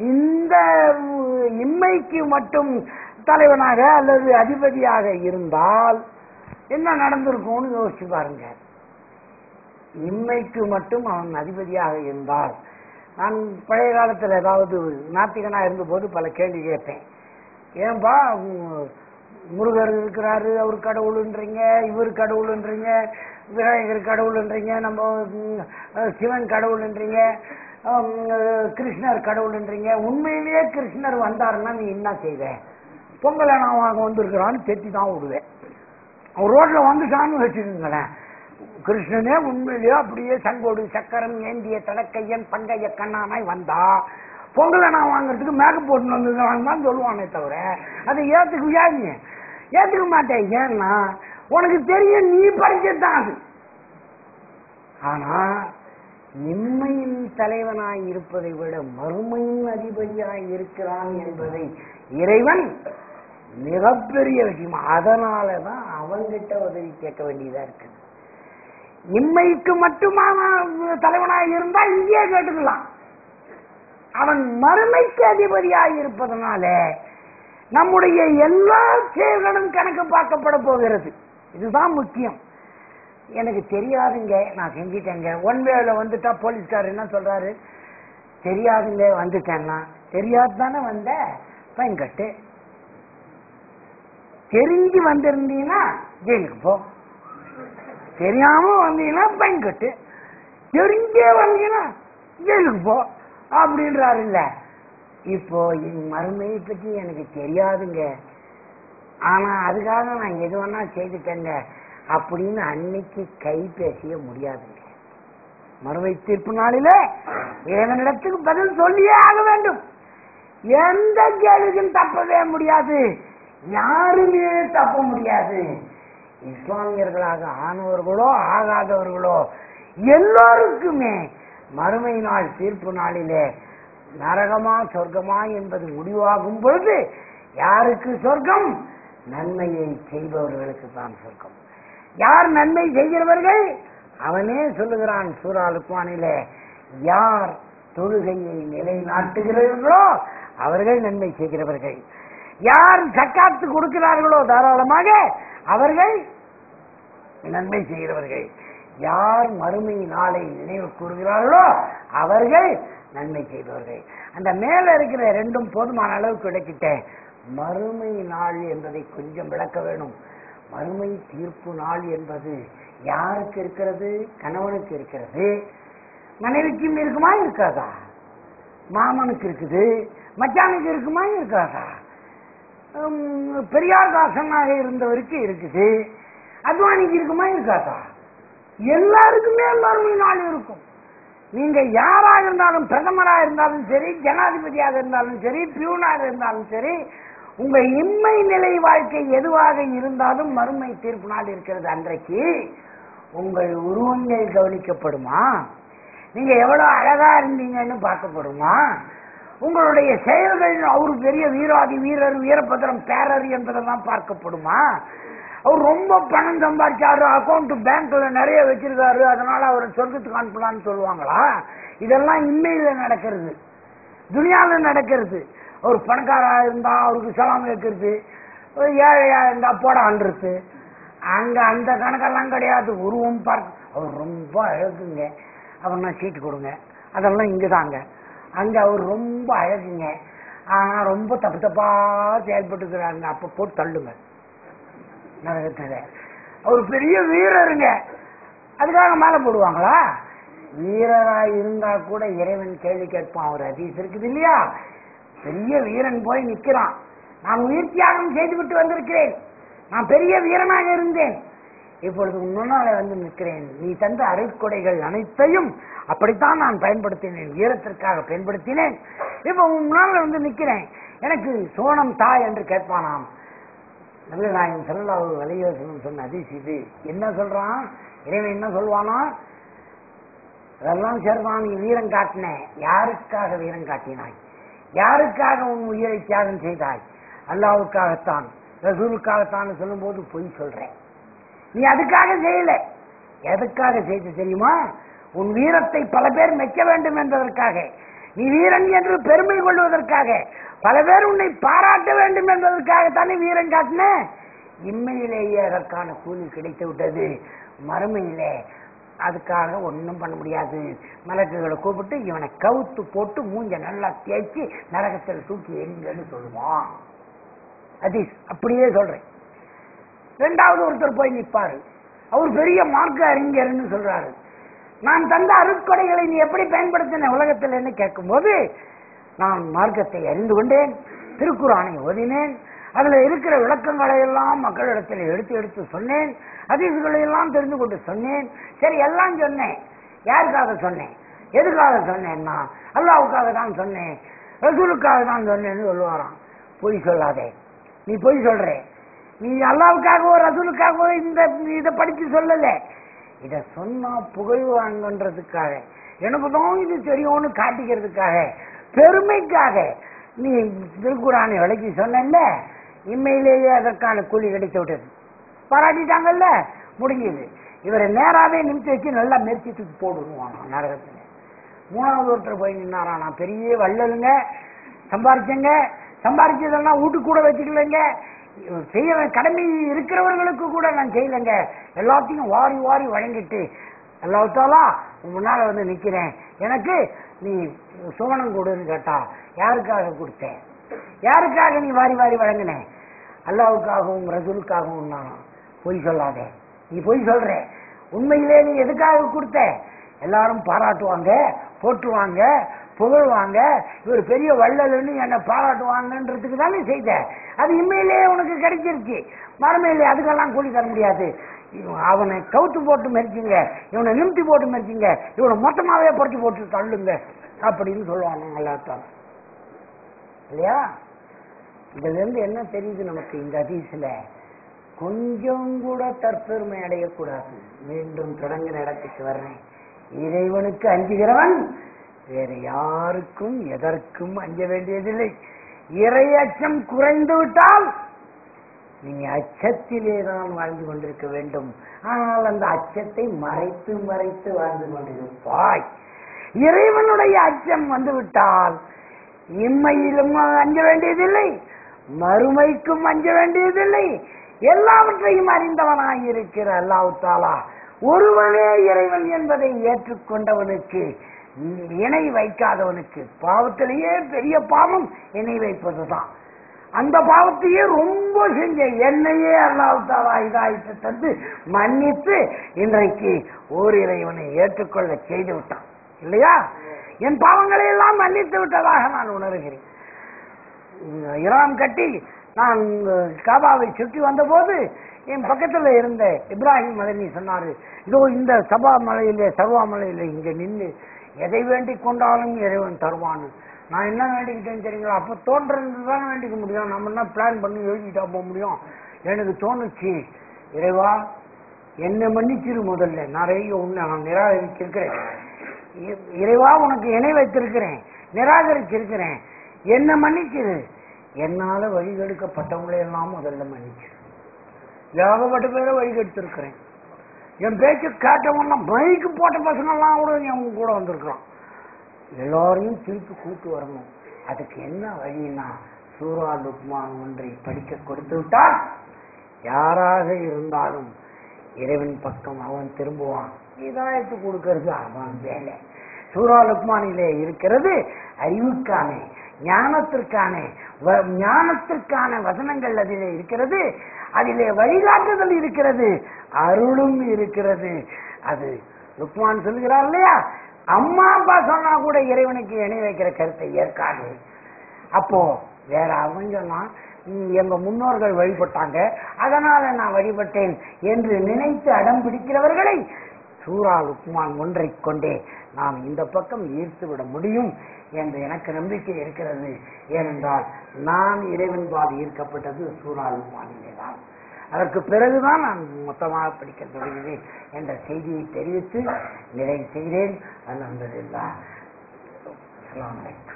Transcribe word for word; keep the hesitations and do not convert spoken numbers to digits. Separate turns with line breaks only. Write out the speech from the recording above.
இந்த இம்மைக்கு மட்டும் தலைவனாக அல்லது அதிபதியாக இருந்தால் என்ன நடந்திருக்கும்னு யோசிச்சு பாருங்க. இம்மைக்கு மட்டும் அவன் அதிபதியாக இருந்தால், நான் பழைய காலத்தில் ஏதாவது நாத்திகனா இருந்தபோது பல கேள்வி கேட்பேன். ஏன்பா முருகர் இருக்கிறாரு, அவர் கடவுள்ன்றீங்க, இவர் கடவுள்ன்றீங்க, விநாயகர் கடவுள்ன்றீங்க, நம்ம சிவன் கடவுள்ன்றீங்க, கிருஷ்ணர் கடவுள்ன்றீங்க. உண்மையிலேயே கிருஷ்ணர் வந்தாருன்னா நீ என்ன செய்வ? பொங்கலை நான் வாங்க வந்திருக்கிறான்னு தெத்தி தான் விடுவேன். அவன் ரோட்ல வந்துட்டான்னு வச்சுக்கோங்களேன், கிருஷ்ணனே உண்மையிலேயே அப்படியே சங்கோடு சக்கரம் ஏந்திய தலக்கையன் பங்கைய கண்ணானாய் வந்தா பொங்கலை நான் வாங்கறதுக்கு மேக்கப் போட்டு வந்துருக்கான்னு சொல்லுவானே தவிர அதை ஏத்துக்குவியா? நீ ஏத்துக்க மாட்டேன். ஏன்னா உனக்கு தெரியும் நீ படிச்சதுதான் அது. ஆனா இம்மையின் தலைவனாய் இருப்பதை விட மறுமையின் அதிபதியாய் இருக்கிறான் என்பதை இறைவன் மிகப்பெரிய விஷயம். அதனாலதான் அவன்கிட்ட உதவி கேட்க வேண்டியதா இருக்கு. இம்மைக்கு மட்டுமான தலைவனாய் இருந்தா இங்கேயே கேட்டுக்கலாம். அவன் மறுமைக்கு அதிபதியாய் இருப்பதனால நம்முடைய எல்லா செயல்களும் கணக்கு பார்க்கப்பட போகிறது. இதுதான் முக்கியம். எனக்கு தெரியாதுங்க, நான் செஞ்சிட்டேங்க. ஒன் வேல வந்துட்டா போலீஸ்காரர் என்ன சொல்றாரு? தெரியாதுங்க வந்துட்டேன்னா, தெரியாது தானே வந்த, ஃபைன் கட்டு. தெரிஞ்சு வந்திருந்தீங்கன்னா ஜெயிலுக்கு போ, தெரியாம வந்தீங்கன்னா ஃபைன் கட்டு, தெரிஞ்சே வந்தீங்கன்னா ஜெயிலுக்கு போ அப்படின்றாரு. இல்ல, இப்போ என் மறுமையை பற்றி எனக்கு தெரியாதுங்க, ஆனா அதுக்காக நான் எது வேணா செய்துட்டேங்க அப்படின்னு அன்னைக்கு கை பேசிய முடியாதுங்க. மறுமை தீர்ப்பு நாளில இறைவனிடத்துக்கு பதில் சொல்லியே ஆக வேண்டும். எந்த கேள்விக்கும் தப்பவே முடியாது, யாருமே தப்ப முடியாது. இஸ்லாமியர்களாக ஆனவர்களோ ஆகாதவர்களோ எல்லோருக்குமே மறுமை நாள் தீர்ப்பு நாளிலே நரகமா சொர்க்கமா என்பது முடிவாகும் பொழுது யாருக்கு சொர்க்கம்? நன்மையை செய்பவர்களுக்கு தான் சொர்க்கம். யார் நன்மை செய்கிறவர்கள்? அவனே சொல்லுகிறான் சூரா லுக்மானிலே, யார் தொழுகையை நிலைநாட்டுகிறார்களோ அவர்கள் நன்மை செய்கிறவர்கள், யார் ஜக்காத்து கொடுக்கிறார்களோ தாராளமாக அவர்கள் நன்மை செய்கிறவர்கள், யார் மறுமை நாளை நினைவு கூறுகிறார்களோ அவர்கள் நன்மை செய்பவர்கள். அந்த மேல இருக்கிற ரெண்டும் போதுமான அளவுக்கு விளக்கிட்டேன். மறுமை நாள் என்பதை கொஞ்சம் விளக்க வேணும். மறுமை தீர்ப்பு நாள் என்பது யாருக்கு இருக்கிறது? கணவனுக்கு இருக்கிறது. மனைவிக்கும் இருக்குமா இருக்காதா? மாமனுக்கு இருக்குது, மச்சானுக்கு இருக்குமா இருக்காதா? பெரியார் தாசனாக இருந்தவருக்கு இருக்குது, அத்வானிக்கு இருக்குமா இருக்காதா? எல்லாருக்குமே மறுமை நாள் இருக்கும். நீங்க யாராக இருந்தாலும், பிரதமராக இருந்தாலும் சரி, ஜனாதிபதியாக இருந்தாலும் சரி, பியூனாக இருந்தாலும் சரி, உங்க இம்மை நிலை வாழ்க்கை எதுவாக இருந்தாலும் மறுமை தீர்ப்பு நாள் இருக்கிறது. அன்றைக்கு உங்கள் உருவங்கள் கவனிக்கப்படுமா? நீங்க எவ்வளவு அழகா இருந்தீங்கன்னு பார்க்கப்படுமா? உங்களுடைய செயல்கள், அவரு பெரிய வீராதி வீரர், வீரபத்திரம் பேரர் என்பதெல்லாம் பார்க்கப்படுமா? அவர் ரொம்ப பணம் சம்பாதிச்சாரு, அக்கௌண்ட் பேங்க்ல நிறைய வச்சிருக்காரு, அதனால அவர் சொர்க்கத்துக்கு அனுப்பலான்னு சொல்லுவாங்களா? இதெல்லாம் இம்மையில நடக்கிறது, துனியால நடக்கிறது. ஒரு பணக்காரா இருந்தா அவருக்கு சலாம் வைக்கிறது, ஏழையா இருந்தா போட அன்றது. அங்க அந்த கணக்கெல்லாம் கிடையாது. உருவம் பார்க்க அவர் ரொம்ப அழகுங்க, அவர்னா சீட்டு கொடுங்க, அதெல்லாம் இங்கதாங்க. அங்க அவர் ரொம்ப அழகுங்க, ஆனா ரொம்ப தப்பு தப்பா செயல்பட்டுக்கிறாங்க, அப்ப போட்டு தள்ளுங்க நரகத்துல. அவர் பெரிய வீரருங்க, அதுக்காக மேல போடுவாங்களா? வீரரா இருந்தா கூட இறைவன் கேள்வி கேட்பான். ஒரு ஹதீஸ் இருக்குது இல்லையா? பெரிய வீரன் போய் நிக்கிறான், நான் உயிர் தியாகம் செய்து விட்டு வந்திருக்கிறேன், நான் பெரிய வீரனாக இருந்தேன், இப்பொழுது முன்னால வந்து நிற்கிறேன், நீ தந்த அரைக்கொடைகள் அனைத்தையும் அப்படித்தான் நான் பயன்படுத்தினேன், வீரத்திற்காக பயன்படுத்தினேன், இப்ப முன்னால வந்து நிற்கிறேன், எனக்கு சோனம் தா என்று கேட்பானாம். நபிகள் நாயகம் ஸல்லல்லாஹு அலைஹி வஸல்லம் சொன்ன ஹதீஸ் இது. என்ன சொல்றான் இறைவன்? என்ன சொல்வானா? அதெல்லாம் சரிதான், நீ வீரம் காட்டின, யாருக்காக வீரம் காட்டினாய்? யாருக்காக உன் உயிரை தியாகம் செய்தாய்? அல்லாஹ்வுக்காகத்தான், ரசூலுக்காகத்தான் சொல்லும் போது பொய் சொல்றேன். நீ அதுக்காக செய்யல, எதுக்காக செய்து தெரியுமா? உன் வீரத்தை பல பேர் மெச்ச வேண்டும் என்பதற்காக, நீ வீரன் என்று பெருமை கொள்வதற்காக, பல பேர் உன்னை பாராட்ட வேண்டும் என்பதற்காகத்தானே வீரன் காட்டின. இம்மையிலேயே அதற்கான கூலி கிடைத்து விட்டது. மறுமையிலே அதுக்காக ஒன்றும் பண்ண முடியாது. மலக்குகளை கூப்பிட்டு இவனை கவுத்து போட்டு மூஞ்ச நல்லா தேய்ச்சி நரகத்தில் தூக்கி எங்கன்னு சொல்லுவான். அது அப்படியே சொல்றேன். ரெண்டாவது ஒருத்தர் போய் நிற்பாரு. அவர் பெரிய மார்க்க அறிஞர்னு சொல்றாரு. நான் தந்த அருட்கொடைகளை நீ எப்படி பயன்படுத்தின உலகத்தில் கேட்கும் போது, நான் மார்க்கத்தை அறிந்து கொண்டேன், திருக்குரானை ஓதினேன், அதுல இருக்கிற விளக்கங்களை எல்லாம் மக்களிடத்தில் எடுத்து எடுத்து சொன்னேன், ஹதீஸ்களை எல்லாம் தெரிந்து கொண்டு சொன்னேன். சரி, எல்லாம் சொன்னேன். யாருக்காக சொன்னேன், எதுக்காக சொன்னேன்னா அல்லாவுக்காக தான் சொன்னேன், ரசூலுக்காக தான் சொன்னேன்னு சொல்லுவாராம். பொய் சொல்லாதே, நீ பொய் சொல்ற. நீ அல்லாவுக்காகவோ ரசூலுக்காகவோ இந்த இதை படிச்சு சொல்லல. இத சொன்னா புகழ்வாங்கன்றதுக்காக, எனக்கு தான் இது தெரியும்னு காட்டிக்கிறதுக்காக, பெருமைக்காக நீ திருக்குறானை விளக்கி சொன்ன. இம்மையிலேயே அதற்கான கூலி கிடைத்து விட்டது. பாராட்டிட்டாங்கல்ல, முடிஞ்சது. இவரை நேராவே நிமித்தி வச்சு நல்லா மெரிச்சிட்டு போடுவான் நரகத்துல. மூணாவது ஒருத்தர் போய் நின்னாரா, நான் பெரிய வள்ளலுங்க, சம்பாரிச்சேங்க, சம்பாரிச்சதெல்லாம் வீட்டுக்கு கூட வச்சுக்கலங்க, செய்ய கடமை இருக்கிறவர்களுக்கு கூட நான் செய்யலைங்க, எல்லாத்தையும் வாரி வாரி வழங்கிட்டு எல்லாத்தாலா முன்னால வந்து நிக்கிறேன், எனக்கு நீ சுவனம் கொடுன்னு கேட்டா யாருக்காக கொடுத்தேன், யாருக்காக நீ வாரி வாரி வழங்கின? அல்லாவுக்காகவும் ரசூலுக்காகவும். நான் பொய் சொல்லாதே, நீ பொய் சொல்ற. உண்மையிலே நீ எதுக்காக கொடுத்த? எல்லாரும் பாராட்டுவாங்க, போட்டுவாங்க, புகழ்வாங்க, இவர் பெரிய வள்ளல்னு என்னை பாராட்டுவாங்கன்றதுக்கு தானே செய்த. அது இம்மையிலேயே உனக்கு கிடைச்சிருச்சு. மறுமையிலே அதுக்கெல்லாம் கூலி தர முடியாது. அவனை கவுத்து போட்டு மெரிச்சிங்க, இவனை நிமித்தி போட்டு மெரிச்சிங்க, இவனை மொத்தமாவே பொறுத்து போட்டு தள்ளுங்க அப்படின்னு சொல்லுவாங்க எல்லாத்தான் இல்லையா? இதுல இருந்து என்ன தெரியுது நமக்கு? இந்த ஹதீஸ்ல கொஞ்சம் கூட தற்பெருமை அடையக்கூடாது. மீண்டும் தொடங்கின இடத்துக்கு வர்றேன். இறைவனுக்கு அஞ்சுகிறவன் வேற யாருக்கும் எதற்கும் அஞ்ச வேண்டியதில்லை. இறை அச்சம் குறைந்து விட்டால் நீங்க அச்சத்திலே தான் வாழ்ந்து கொண்டிருக்க வேண்டும். ஆனால் அந்த அச்சத்தை மறைத்து மறைத்து வாழ்ந்து கொண்டிருப்பாய். இறைவனுடைய அச்சம் வந்து விட்டால் இம்மையிலும் அஞ்ச வேண்டியதில்லை, மறுமைக்கும் அஞ்ச வேண்டியதில்லை. எல்லாவற்றையும் அறிந்தவனாய் இருக்கிற அல்லாஹ் தஆலா ஒருவனே இறைவன் என்பதை ஏற்றுக்கொண்டவனுக்கு, இணை வைக்காதவனுக்கு, பாவத்திலேயே பெரிய பாவம் இணை வைப்பதுதான். அந்த பாவத்தையே ரொம்ப செஞ்ச என்னையே அல்லாஹ் தஆலா இதாயிட்டு தந்து மன்னித்து இன்றைக்கு ஓர் இறைவனை ஏற்றுக்கொள்ள செய்து விட்டான் இல்லையா? என் பாவங்களை எல்லாம் மன்னித்து விட்டதாக நான் உணர்கிறேன். இராம் கட்டி நான் காபாவை சுற்றி வந்த போது என் பக்கத்துல இருந்த இப்ராஹிம் மதனி சொன்னாரு, இதோ இந்த சபா மலையிலே சர்வா மலையில இங்க நின்று எதை வேண்டிக் கொண்டாலும் இறைவன் தருவான்னு. நான் என்ன வேண்டிக்கிட்டேன்னு தெரியுங்களா? அப்ப தோன்றதுதான் வேண்டிக்க முடியும், நம்ம என்ன பிளான் பண்ணி எழுதிட்டா போக முடியும். எனக்கு தோணுச்சு, இறைவா என்னை மன்னிச்சிரு, முதல்ல நிறைய உன்னை நான் நிராகரிச்சிருக்கிறேன், இறைவா உனக்கு இணை வைத்திருக்கிறேன், நிராகரிச்சிருக்கிறேன், என்ன மன்னிச்சிரு, என்னால வழிகெடுக்கப்பட்டவங்களை எல்லாம் முதல்ல மன்னிச்சிரு. ஏகப்பட்ட பேரை வழிகெடுத்திருக்கிறேன், என் பேச்சு கேட்டவன்னா மைக்கு போட்ட பசங்க எல்லாம் கூட அவங்க கூட வந்திருக்கிறான். எல்லாரையும் திருப்பி கூட்டு வரணும். அதுக்கு என்ன வழின்னா சூரா லுக்மான் ஒன்றை படிக்க கொடுத்து விட்டால் யாராக இருந்தாலும் இறைவன் பக்கம் அவன் திரும்புவான். இதாயத்து கொடுக்கறது அவன் வேலை. சூரா லுக்மானிலே இருக்கிறது அறிவுக்கான, ஞானத்திற்கான ஞானத்திற்கான வசனங்கள் அதிலே இருக்கிறது, அதிலே வழிகாட்டுதல் இருக்கிறது, அருளும் இருக்கிறது. அது லுக்மான் சொல்கிறார் இல்லையா, அம்மா அப்பா சொன்னா கூட இறைவனுக்கு இணை வைக்கிற கருத்தை ஏற்காது. அப்போ வேற அவன் சொன்னா எங்க முன்னோர்கள் வழிபட்டாங்க அதனால நான் வழிபட்டேன் என்று நினைத்து அடம் பிடிக்கிறவர்களை சூரா லுக்மான் ஒன்றை கொண்டே நாம் இந்த பக்கம் ஈர்த்து விட முடியும் என்று எனக்கு நம்பிக்கை இருக்கிறது. ஏனென்றால் நான் இறைவன் பால் ஈர்க்கப்பட்டது சூரா லுக்மானிலே தான். அதற்கு பிறகுதான் நான் மொத்தமாக படிக்க தொடங்கினேன் என்ற செய்தியை தெரிவித்து நிறைவு செய்கிறேன். அல்ஹம்துலில்லாஹ். அஸ்ஸலாமு அலைக்கும்.